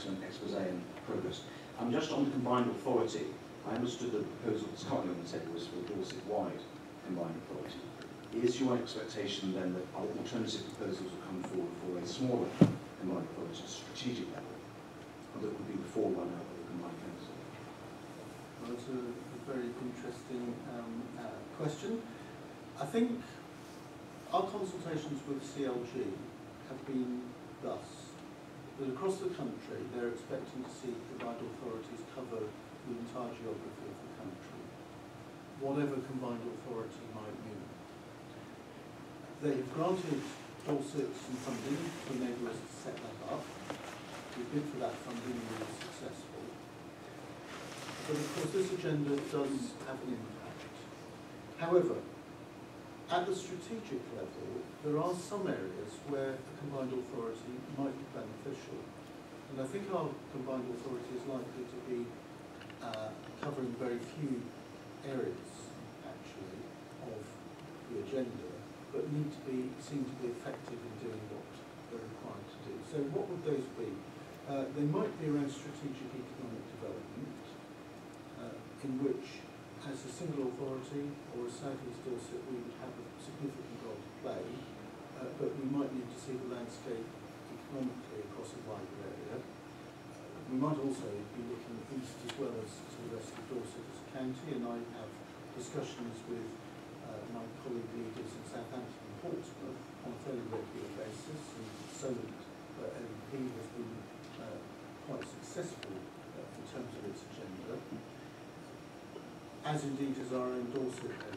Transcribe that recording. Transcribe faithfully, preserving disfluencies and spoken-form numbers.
excellent expose and progress. I'm just on the combined authority. I understood the proposal that's currently on the table was for Dorset-wide combined authority. Is your expectation then that alternative proposals will come forward for a smaller combined authority at a strategic level, or that would be the forerunner of the combined council? Well, that's a, a very interesting um, uh, question. I think our consultations with C L G have been thus, that across the country they're expecting to see combined authorities cover the entire geography of the country, whatever combined authority might mean. They have granted Dorset some funding to enable us to set that up. We bid for that funding and we were successful. But of course this agenda does have an impact. However, at the strategic level, there are some areas where a combined authority might be beneficial. And I think our combined authority is likely to be uh, covering very few areas, actually, of the agenda, but need to be, seem to be effective in doing what they're required to do. So what would those be? Uh, they might be around strategic economic development, uh, in which, as a single authority or a South East Dorset, we would have a significant role to play, uh, but we might need to see the landscape economically across a wider area. Uh, we might also be looking east as well as to the rest of Dorset as a county, and I have discussions with uh, my colleague leaders in Southampton and Portsmouth on a fairly regular basis, and Solent uh, M P has been uh, quite successful uh, in terms of its agenda, as indeed is our own Dorset M